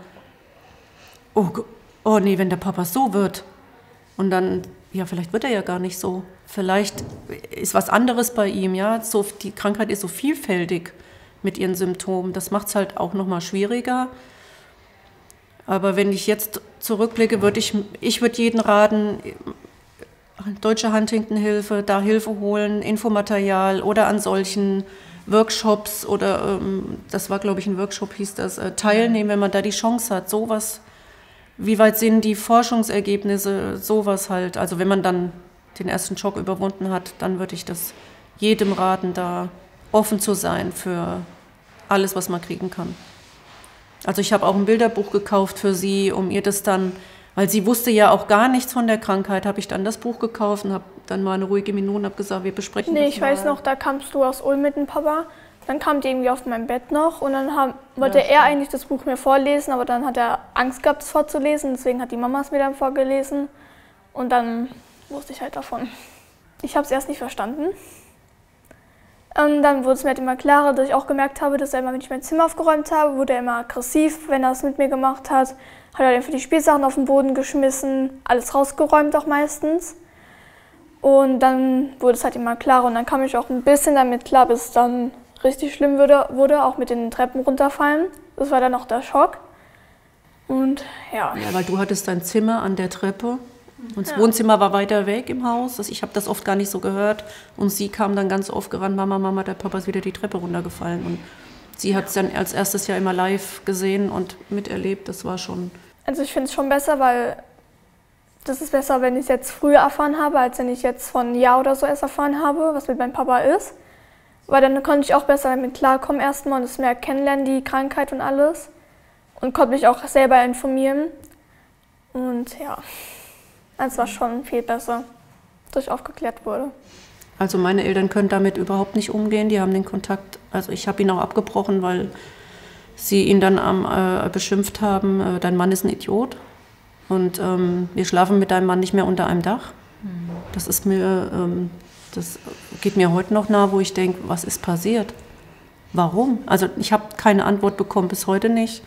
oh nee, wenn der Papa so wird und dann, ja, vielleicht wird er ja gar nicht so. Vielleicht ist was anderes bei ihm, ja. So, die Krankheit ist so vielfältig mit ihren Symptomen. Das macht es halt auch nochmal schwieriger. Aber wenn ich jetzt zurückblicke, würde ich jeden raten, Deutsche Huntington-Hilfe, da Hilfe holen, Infomaterial oder an solchen Workshops oder, das war glaube ich ein Workshop, hieß das, teilnehmen, wenn man da die Chance hat, sowas. Wie weit sind die Forschungsergebnisse, sowas halt. Also wenn man dann den ersten Schock überwunden hat, dann würde ich das jedem raten, da offen zu sein für alles, was man kriegen kann. Also ich habe auch ein Bilderbuch gekauft für sie, um ihr das dann, weil sie wusste ja auch gar nichts von der Krankheit, habe ich dann das Buch gekauft und habe dann mal eine ruhige Minute und habe gesagt, wir besprechen das Nee, ich mal. weiß noch, da kamst du aus Ulm mit dem Papa. Dann kam die irgendwie auf mein Bett noch und dann wollte er eigentlich das Buch mir vorlesen, aber dann hat er Angst gehabt, es vorzulesen. Deswegen hat die Mama es mir dann vorgelesen und dann wusste ich halt davon. Ich habe es erst nicht verstanden. Dann wurde es mir halt immer klarer, dass ich auch gemerkt habe, dass er immer, wenn ich mein Zimmer aufgeräumt habe, wurde er immer aggressiv, wenn er es mit mir gemacht hat. Hat er einfach die Spielsachen auf den Boden geschmissen, alles rausgeräumt auch meistens. Und dann wurde es halt immer klarer und dann kam ich auch ein bisschen damit klar, bis es dann richtig schlimm wurde, auch mit den Treppen runterfallen. Das war dann auch der Schock. Und ja. Ja, weil du hattest dein Zimmer an der Treppe und das Wohnzimmer war weiter weg im Haus. Ich habe das oft gar nicht so gehört und sie kam dann ganz oft gerannt, Mama, der Papa ist wieder die Treppe runtergefallen. Und sie hat es dann als erstes ja immer live gesehen und miterlebt, das war schon... Also ich finde es schon besser, weil das ist besser, wenn ich es jetzt früher erfahren habe, als wenn ich jetzt von einem Jahr oder so erst erfahren habe, was mit meinem Papa ist. Weil dann konnte ich auch besser damit klarkommen erstmal und es mehr kennenlernen, die Krankheit und alles. Und konnte mich auch selber informieren. Und ja, es war schon viel besser, dass ich aufgeklärt wurde. Also meine Eltern können damit überhaupt nicht umgehen, die haben den Kontakt, also ich habe ihn auch abgebrochen, weil sie ihn dann beschimpft haben, dein Mann ist ein Idiot und wir schlafen mit deinem Mann nicht mehr unter einem Dach. Das ist mir, das geht mir heute noch nahe, wo ich denke, was ist passiert? Warum? Also ich habe keine Antwort bekommen, bis heute nicht.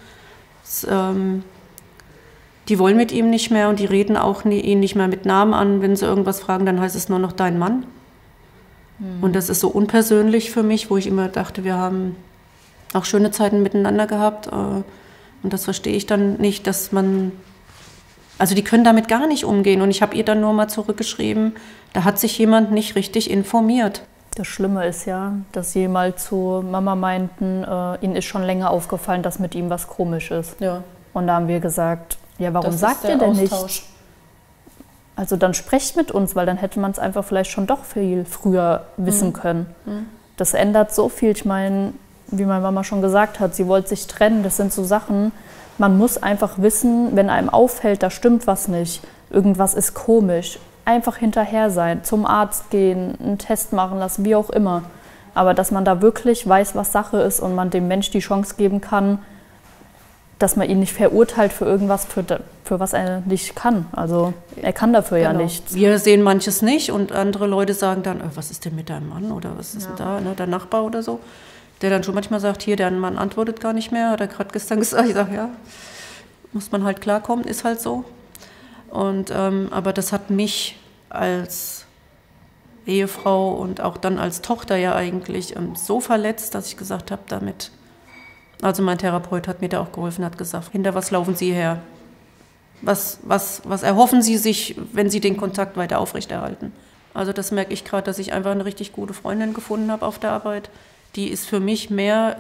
Die wollen mit ihm nicht mehr und die reden auch ihn nicht mehr mit Namen an. Wenn sie irgendwas fragen, dann heißt es nur noch dein Mann. Und das ist so unpersönlich für mich, wo ich immer dachte, wir haben auch schöne Zeiten miteinander gehabt. Und das verstehe ich dann nicht, dass man... Also die können damit gar nicht umgehen. Und ich habe ihr dann nur mal zurückgeschrieben, da hat sich jemand nicht richtig informiert. Das Schlimme ist ja, dass sie mal zu Mama meinten, ihnen ist schon länger aufgefallen, dass mit ihm was komisch ist. Ja. Und da haben wir gesagt, ja, warum sagt ihr denn nicht? Also dann sprecht mit uns, weil dann hätte man es einfach vielleicht schon doch viel früher wissen können. Das ändert so viel. Ich meine, wie meine Mama schon gesagt hat, sie wollte sich trennen. Das sind so Sachen, man muss einfach wissen, wenn einem auffällt, da stimmt was nicht, irgendwas ist komisch. Einfach hinterher sein, zum Arzt gehen, einen Test machen lassen, wie auch immer. Aber dass man da wirklich weiß, was Sache ist und man dem Mensch die Chance geben kann, dass man ihn nicht verurteilt für irgendwas, für was er nicht kann. Also er kann dafür ja nichts. Wir sehen manches nicht und andere Leute sagen dann, was ist denn mit deinem Mann oder was ist denn da, ne, der Nachbar oder so. Der dann schon manchmal sagt, hier, der Mann antwortet gar nicht mehr, hat er gerade gestern gesagt. Ich sage, ja, muss man halt klarkommen, ist halt so. Und, aber das hat mich als Ehefrau und auch dann als Tochter ja eigentlich so verletzt, dass ich gesagt habe, damit, also mein Therapeut hat mir da auch geholfen, hat gesagt, hinter was laufen Sie her? Was erhoffen Sie sich, wenn Sie den Kontakt weiter aufrechterhalten? Also das merke ich gerade, dass ich einfach eine richtig gute Freundin gefunden habe auf der Arbeit. Die ist für mich mehr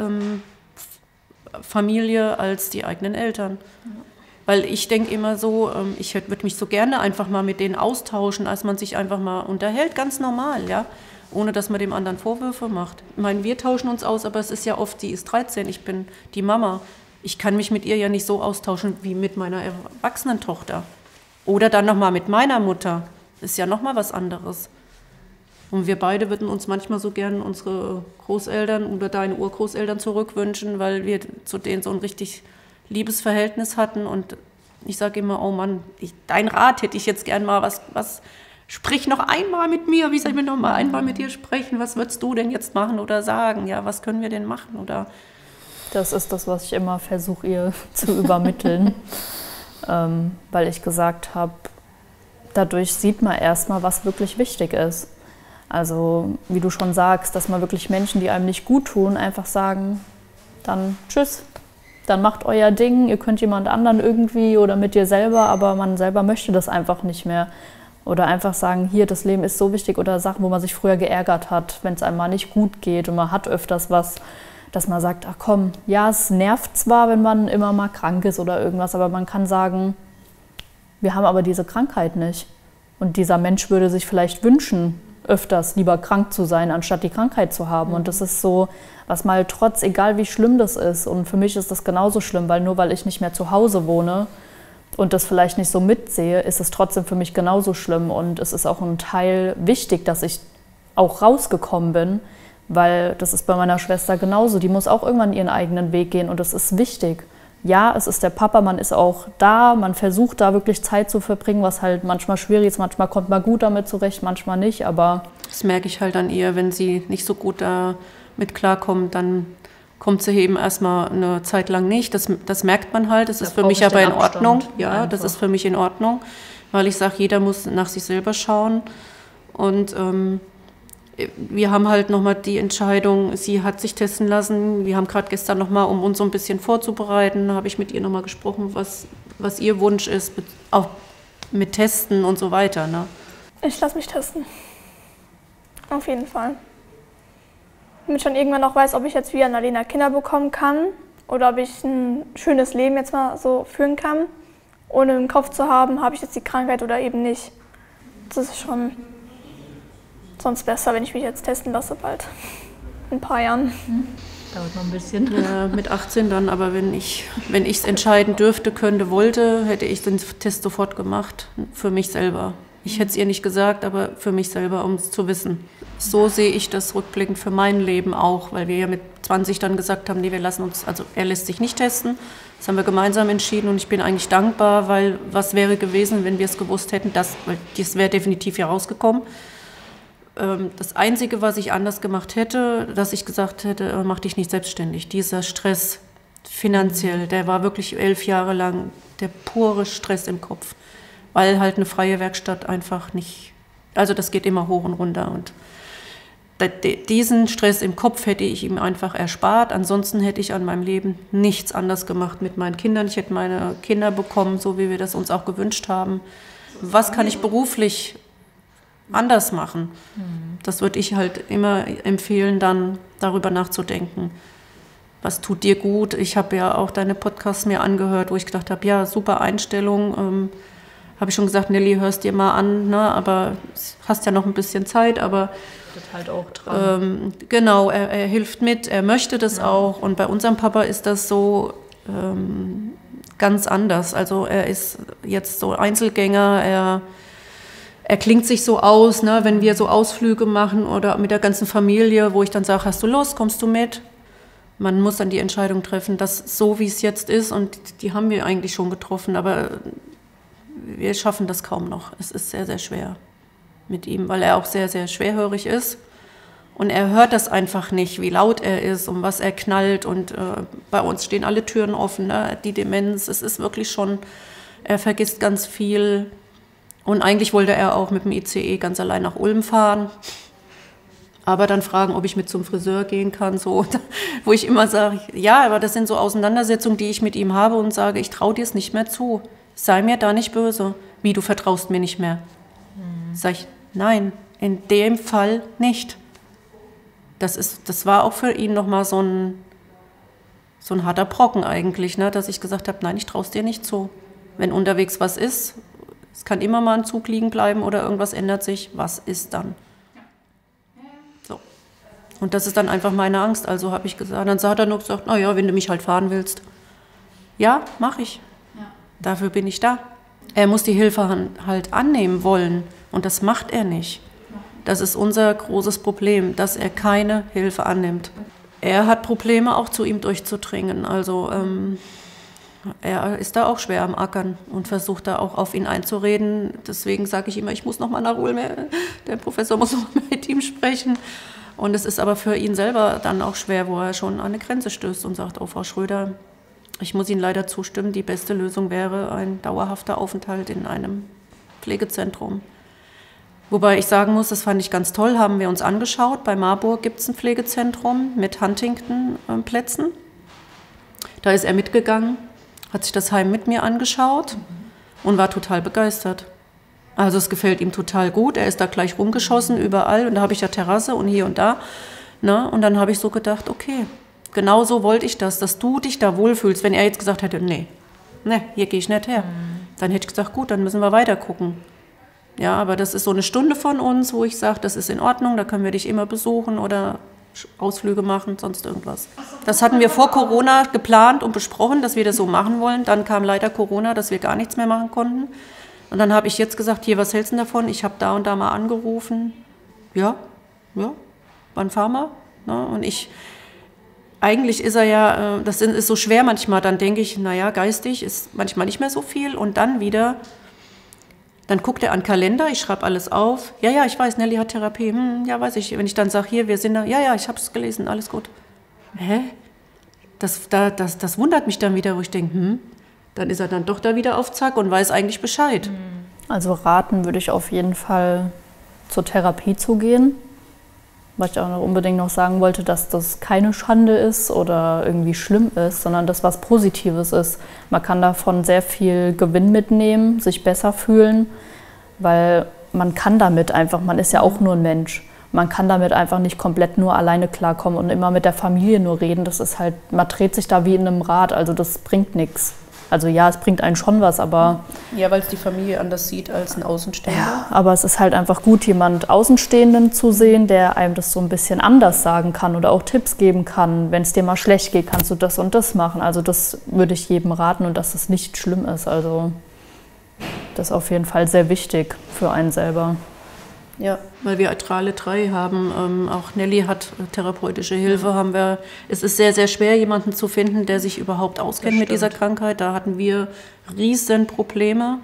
Familie als die eigenen Eltern. Ja. Weil ich denke immer so, ich würde mich so gerne einfach mal mit denen austauschen, als man sich einfach mal unterhält, ganz normal, ja, ohne dass man dem anderen Vorwürfe macht. Ich meine, wir tauschen uns aus, aber es ist ja oft, die ist 13, ich bin die Mama. Ich kann mich mit ihr ja nicht so austauschen wie mit meiner erwachsenen Tochter. Oder dann nochmal mit meiner Mutter. Das ist ja nochmal was anderes. Und wir beide würden uns manchmal so gern unsere Großeltern oder deine Urgroßeltern zurückwünschen, weil wir zu denen so ein richtig liebes Verhältnis hatten. Und ich sage immer, oh Mann, dein Rat hätte ich jetzt gern mal, was sprich noch einmal mit mir, wie soll ich noch mal einmal mit dir sprechen, was würdest du denn jetzt machen oder sagen, ja, was können wir denn machen oder... Das ist das, was ich immer versuche, ihr zu übermitteln, weil ich gesagt habe, dadurch sieht man erstmal, was wirklich wichtig ist. Also, wie du schon sagst, dass man wirklich Menschen, die einem nicht gut tun, einfach sagen, dann tschüss, dann macht euer Ding, ihr könnt jemand anderen irgendwie oder mit dir selber, aber man selber möchte das einfach nicht mehr. Oder einfach sagen, hier, das Leben ist so wichtig, oder Sachen, wo man sich früher geärgert hat, wenn es einem mal nicht gut geht und man hat öfters was, dass man sagt, ach komm, ja, es nervt zwar, wenn man immer mal krank ist oder irgendwas, aber man kann sagen, wir haben aber diese Krankheit nicht. Und dieser Mensch würde sich vielleicht wünschen, öfters lieber krank zu sein, anstatt die Krankheit zu haben. Und das ist so, was mal trotz, egal wie schlimm das ist, und für mich ist das genauso schlimm, weil nur weil ich nicht mehr zu Hause wohne und das vielleicht nicht so mitsehe, ist es trotzdem für mich genauso schlimm. Und es ist auch ein Teil wichtig, dass ich auch rausgekommen bin, weil das ist bei meiner Schwester genauso. Die muss auch irgendwann ihren eigenen Weg gehen und das ist wichtig. Ja, es ist der Papa, man ist auch da, man versucht da wirklich Zeit zu verbringen, was halt manchmal schwierig ist. Manchmal kommt man gut damit zurecht, manchmal nicht, aber... Das merke ich halt an ihr, wenn sie nicht so gut damit klarkommt, dann kommt sie eben erstmal eine Zeit lang nicht. Das merkt man halt, das ist für mich aber in Ordnung. Ja, das ist für mich in Ordnung, weil ich sage, jeder muss nach sich selber schauen. Und wir haben halt nochmal die Entscheidung, sie hat sich testen lassen. Wir haben gerade gestern nochmal, um uns so ein bisschen vorzubereiten, habe ich mit ihr nochmal gesprochen, was ihr Wunsch ist, auch mit Testen und so weiter. Ne? Ich lasse mich testen. Auf jeden Fall. Damit ich schon irgendwann auch weiß, ob ich jetzt wie Annalena Kinder bekommen kann oder ob ich ein schönes Leben jetzt mal so führen kann, ohne im Kopf zu haben, habe ich jetzt die Krankheit oder eben nicht. Das ist schon sonst besser, wenn ich mich jetzt testen lasse bald. In ein paar Jahren. Dauert noch ein bisschen. Ja, mit 18 dann, aber wenn ich es entscheiden dürfte, könnte, wollte, hätte ich den Test sofort gemacht, für mich selber. Ich hätte es ihr nicht gesagt, aber für mich selber, um es zu wissen. So sehe ich das rückblickend für mein Leben auch, weil wir ja mit 20 dann gesagt haben, nee, wir lassen uns, also er lässt sich nicht testen. Das haben wir gemeinsam entschieden und ich bin eigentlich dankbar, weil was wäre gewesen, wenn wir es gewusst hätten, weil das wäre definitiv hier rausgekommen. Das Einzige, was ich anders gemacht hätte, dass ich gesagt hätte, mach dich nicht selbstständig. Dieser Stress finanziell, der war wirklich 11 Jahre lang der pure Stress im Kopf, weil halt eine freie Werkstatt einfach nicht, also das geht immer hoch und runter und diesen Stress im Kopf hätte ich ihm einfach erspart. Ansonsten hätte ich an meinem Leben nichts anders gemacht mit meinen Kindern. Ich hätte meine Kinder bekommen, so wie wir das uns auch gewünscht haben. Was kann ich beruflich anders machen? Das würde ich halt immer empfehlen, dann darüber nachzudenken. Was tut dir gut? Ich habe ja auch deine Podcasts mir angehört, wo ich gedacht habe, ja, super Einstellung. Habe ich schon gesagt, Nelly, hörst dir mal an, ne? Aber hast ja noch ein bisschen Zeit, aber halt auch dran. Genau, er hilft mit, er möchte das auch. Und bei unserem Papa ist das so ganz anders. Also er ist jetzt so Einzelgänger, er klingt sich so aus, ne, wenn wir so Ausflüge machen oder mit der ganzen Familie, wo ich dann sage, hast du Lust, kommst du mit? Man muss dann die Entscheidung treffen, dass so wie es jetzt ist, und die haben wir eigentlich schon getroffen, aber wir schaffen das kaum noch. Es ist sehr, sehr schwer mit ihm, weil er auch sehr, sehr schwerhörig ist. Und er hört das einfach nicht, wie laut er ist und was er knallt. Und bei uns stehen alle Türen offen, ne? Die Demenz, es ist wirklich schon, er vergisst ganz viel. Und eigentlich wollte er auch mit dem ICE ganz allein nach Ulm fahren. Aber dann fragen, ob ich mit zum Friseur gehen kann, so, wo ich immer sage, ja, aber das sind so Auseinandersetzungen, die ich mit ihm habe und sage, ich traue dir es nicht mehr zu. Sei mir da nicht böse. Wie, du vertraust mir nicht mehr? Sag ich, nein, in dem Fall nicht. Das war auch für ihn nochmal so ein harter Brocken eigentlich, ne? Dass ich gesagt habe, nein, ich traue es dir nicht zu. Wenn unterwegs was ist, es kann immer mal ein Zug liegen bleiben oder irgendwas ändert sich, was ist dann? So. Und das ist dann einfach meine Angst, also habe ich gesagt. Dann hat er nur gesagt, na ja, wenn du mich halt fahren willst. Ja, mache ich. Ja. Dafür bin ich da. Er muss die Hilfe halt annehmen wollen und das macht er nicht. Das ist unser großes Problem, dass er keine Hilfe annimmt. Er hat Probleme, auch zu ihm durchzudringen. Also er ist da auch schwer am Ackern und versucht da auch auf ihn einzureden. Deswegen sage ich immer, ich muss noch mal nach Ulm. Der Professor muss noch mal mit ihm sprechen. Und es ist aber für ihn selber dann auch schwer, wo er schon an eine Grenze stößt und sagt, oh Frau Schröder, ich muss Ihnen leider zustimmen, die beste Lösung wäre ein dauerhafter Aufenthalt in einem Pflegezentrum. Wobei ich sagen muss, das fand ich ganz toll, haben wir uns angeschaut. Bei Marburg gibt es ein Pflegezentrum mit Huntington-Plätzen. Da ist er mitgegangen, hat sich das Heim mit mir angeschaut und war total begeistert. Also es gefällt ihm total gut. Er ist da gleich rumgeschossen überall und da habe ich ja Terrasse und hier und da. Ne? Und dann habe ich so gedacht, okay, genau so wollte ich das, dass du dich da wohlfühlst. Wenn er jetzt gesagt hätte, nee, hier gehe ich nicht her, dann hätte ich gesagt, gut, dann müssen wir weiter gucken. Ja, aber das ist so eine Stunde von uns, wo ich sage, das ist in Ordnung, da können wir dich immer besuchen oder Ausflüge machen, sonst irgendwas. Das hatten wir vor Corona geplant und besprochen, dass wir das so machen wollen. Dann kam leider Corona, dass wir gar nichts mehr machen konnten. Und dann habe ich jetzt gesagt, hier, was hältst du davon? Ich habe da und da mal angerufen. Ja, wann fahren wir? Ne? Und eigentlich ist er ja, das ist so schwer manchmal, dann denke ich, naja, geistig ist manchmal nicht mehr so viel und dann wieder, dann guckt er an den Kalender, ich schreibe alles auf, ja, ich weiß, Nelly hat Therapie, ja, weiß ich, wenn ich dann sage, hier, wir sind da, ja, ich habe es gelesen, alles gut. Hä? Das wundert mich dann wieder, wo ich denke, dann ist er dann doch da wieder auf Zack und weiß eigentlich Bescheid. Also raten würde ich auf jeden Fall zur Therapie zu gehen. Was ich auch noch unbedingt noch sagen wollte, dass das keine Schande ist oder irgendwie schlimm ist, sondern das was Positives ist. Man kann davon sehr viel Gewinn mitnehmen, sich besser fühlen, weil man kann damit einfach, man ist ja auch nur ein Mensch, man kann damit einfach nicht komplett nur alleine klarkommen und immer mit der Familie nur reden. Das ist halt, man dreht sich da wie in einem Rad, also das bringt nichts. Also ja, es bringt einen schon was, aber... Ja, weil es die Familie anders sieht als ein Außenstehender. Ja, aber es ist halt einfach gut, jemand Außenstehenden zu sehen, der einem das so ein bisschen anders sagen kann oder auch Tipps geben kann. Wenn es dir mal schlecht geht, kannst du das und das machen. Also das würde ich jedem raten und dass das nicht schlimm ist. Also das ist auf jeden Fall sehr wichtig für einen selber. Ja, weil wir alle drei haben, auch Nelly hat therapeutische Hilfe, es ist sehr, sehr schwer, jemanden zu finden, der sich überhaupt auskennt mit dieser Krankheit. Da hatten wir riesen Probleme,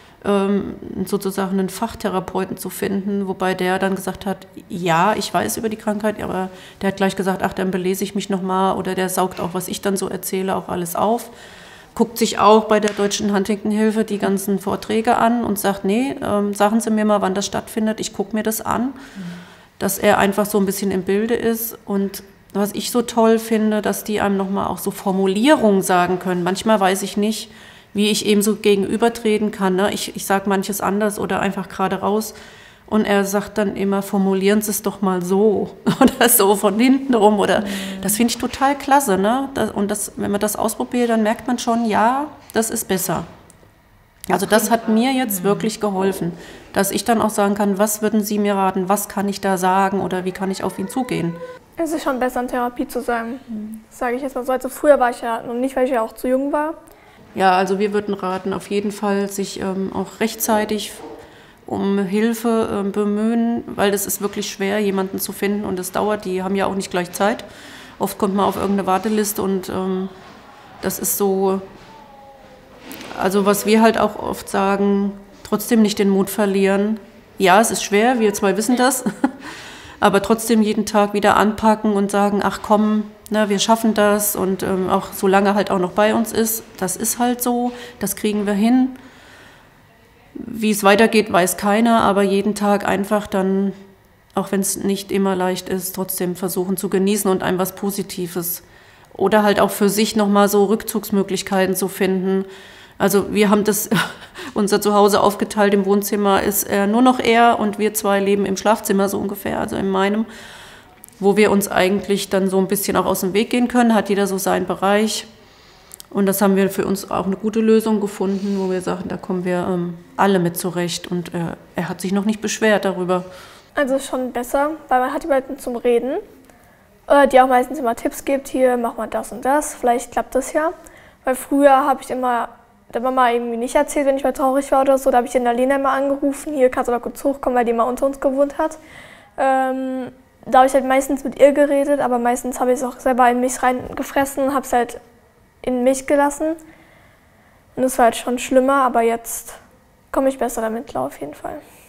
sozusagen einen Fachtherapeuten zu finden, wobei der dann gesagt hat, ja, ich weiß über die Krankheit, aber der hat gleich gesagt, ach, dann belese ich mich nochmal oder der saugt auch, was ich dann so erzähle, auch alles auf. Guckt sich auch bei der Deutschen Huntington-Hilfe die ganzen Vorträge an und sagt, nee, sagen Sie mir mal, wann das stattfindet, ich gucke mir das an, dass er einfach so ein bisschen im Bilde ist. Und was ich so toll finde, dass die einem nochmal auch so Formulierungen sagen können. Manchmal weiß ich nicht, wie ich eben so gegenübertreten kann. Ne? Ich sage manches anders oder einfach gerade raus. Und er sagt dann immer, formulieren Sie es doch mal so oder so von hinten rum. Oder das finde ich total klasse. Ne? Wenn man das ausprobiert, dann merkt man schon, ja, das ist besser. Also das hat mir jetzt wirklich geholfen, dass ich dann auch sagen kann, was würden Sie mir raten, was kann ich da sagen oder wie kann ich auf ihn zugehen. Es ist schon besser, in Therapie zu sein, sage ich jetzt mal so. Also früher war ich ja noch nicht, weil ich ja auch zu jung war. Ja, also wir würden raten, auf jeden Fall sich auch rechtzeitig um Hilfe bemühen, weil das ist wirklich schwer, jemanden zu finden und es dauert, die haben ja auch nicht gleich Zeit. Oft kommt man auf irgendeine Warteliste und das ist so, also was wir halt auch oft sagen, trotzdem nicht den Mut verlieren. Ja, es ist schwer, wir zwei wissen das, aber trotzdem jeden Tag wieder anpacken und sagen, ach komm, na, wir schaffen das und auch solange halt auch noch bei uns ist, das ist halt so, das kriegen wir hin. Wie es weitergeht, weiß keiner, aber jeden Tag einfach dann, auch wenn es nicht immer leicht ist, trotzdem versuchen zu genießen und einem was Positives. Oder halt auch für sich nochmal so Rückzugsmöglichkeiten zu finden. Also wir haben unser Zuhause aufgeteilt, im Wohnzimmer ist nur noch er und wir zwei leben im Schlafzimmer so ungefähr, also in meinem, wo wir uns eigentlich dann so ein bisschen auch aus dem Weg gehen können, hat jeder so seinen Bereich. Und das haben wir für uns auch eine gute Lösung gefunden, wo wir sagen, da kommen wir alle mit zurecht. Und er hat sich noch nicht beschwert darüber. Also schon besser, weil man hat jemanden zum Reden, die auch meistens immer Tipps gibt, hier, mach mal das und das, vielleicht klappt das ja. Weil früher habe ich immer der Mama irgendwie nicht erzählt, wenn ich mal traurig war oder so. Da habe ich den Alena immer angerufen, hier kannst du doch kurz hochkommen, weil die immer unter uns gewohnt hat. Da habe ich halt meistens mit ihr geredet, aber meistens habe ich es auch selber in mich reingefressen und habe es halt in mich gelassen. Und das war halt schon schlimmer, aber jetzt komme ich besser damit klar auf jeden Fall.